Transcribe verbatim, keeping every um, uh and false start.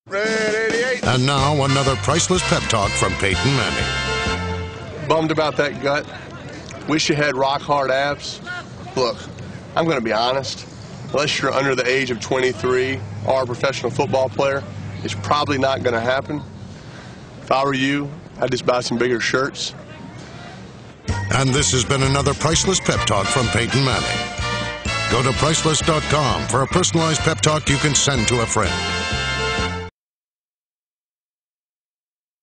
Red eighty-eight. And now another priceless pep talk from Peyton Manning. Bummed about that gut. Wish you had rock hard abs. Look, I'm going to be honest. Unless you're under the age of twenty-three or a professional football player, it's probably not going to happen. If I were you, I'd just buy some bigger shirts. And this has been another priceless pep talk from Peyton Manning. Go to priceless dot com for a personalized pep talk you can send to a friend.